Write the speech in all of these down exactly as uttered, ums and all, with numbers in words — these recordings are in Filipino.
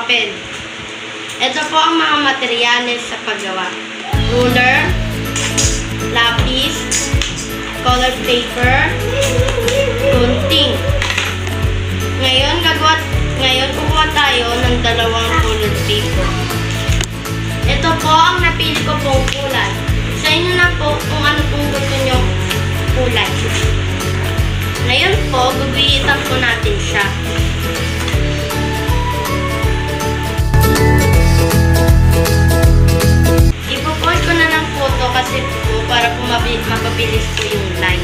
papel. Ito po ang mga materyales sa paggawa. Ruler, lapis, colored paper, gunting. Ngayon, gagawa, ngayon kukuha tayo ng dalawang colored paper. Ito po ang napili ko pong kulay. Sa inyo na po kung ano pong gusto nyo kulay. Ngayon po, guguhitan po natin siya. Ipo-post ko na ng photo kasi po para po mapabilis po yung line.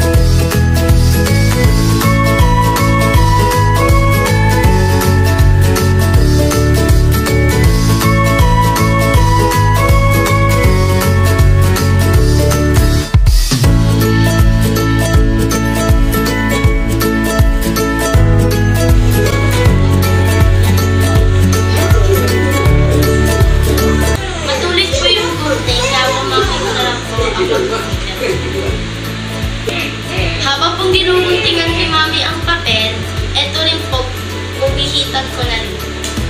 Habang pong ginuguntingan ni Mami ang papel, eto rin po, gugihitan ko na rin.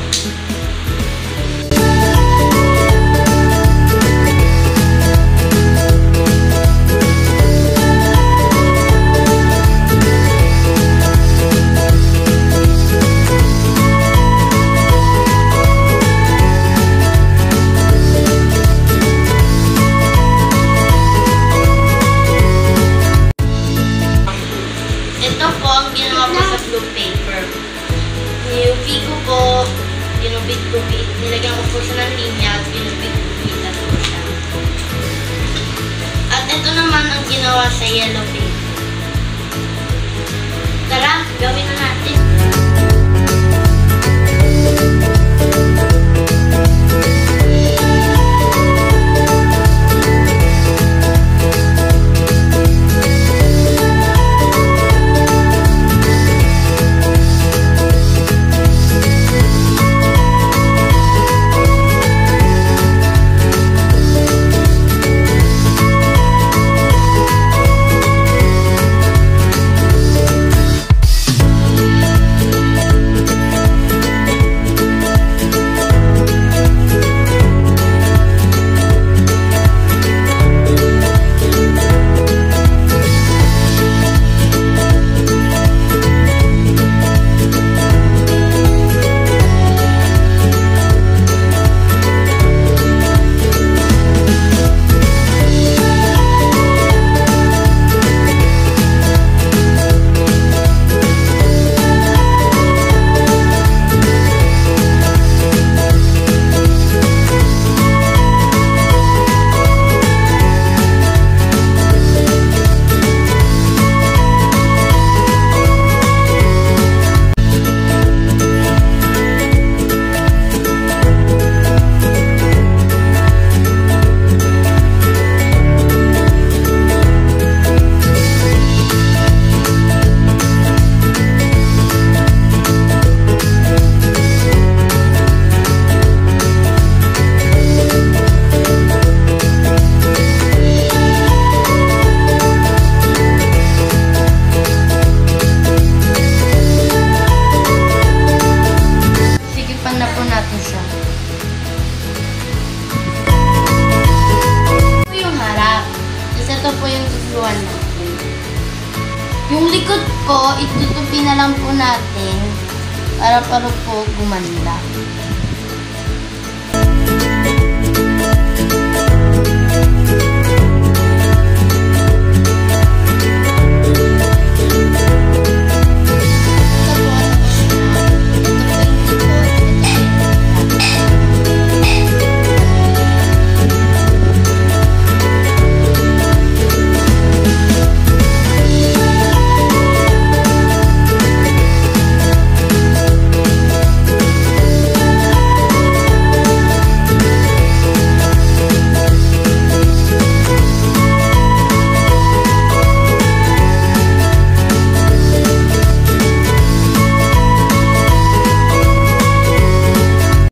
Ito po ang ginawa ko sa blue paper. Nilubig ko po, ginubit-gubit, nilagyan ko po siya ng linya at ginubit-gubitan ko siya. At ito naman ang ginawa sa yellow paper. Tara, gawin na natin. Yung likod po, itutupi na lang po natin para para po gumanda.